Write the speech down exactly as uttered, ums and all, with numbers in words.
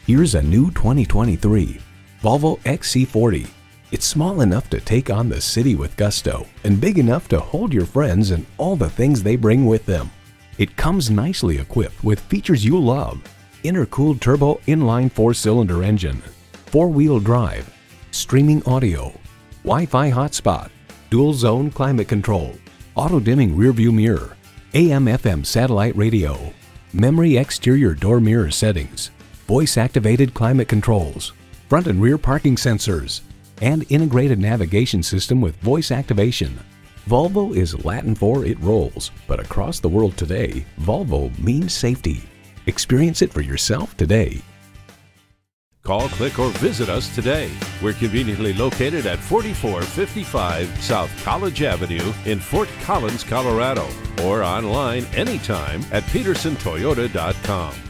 Here's a new twenty twenty-three Volvo X C forty. It's small enough to take on the city with gusto and big enough to hold your friends and all the things they bring with them. It comes nicely equipped with features you love: intercooled turbo inline four-cylinder engine, four-wheel drive, streaming audio, Wi-Fi hotspot, dual zone climate control, auto-dimming rearview mirror, A M F M satellite radio, memory exterior door mirror settings, voice-activated climate controls, front and rear parking sensors, and integrated navigation system with voice activation. Volvo is Latin for it rolls, but across the world today, Volvo means safety. Experience it for yourself today. Call, click, or visit us today. We're conveniently located at forty-four fifty-five South College Avenue in Fort Collins, Colorado, or online anytime at Pedersen Toyota dot com.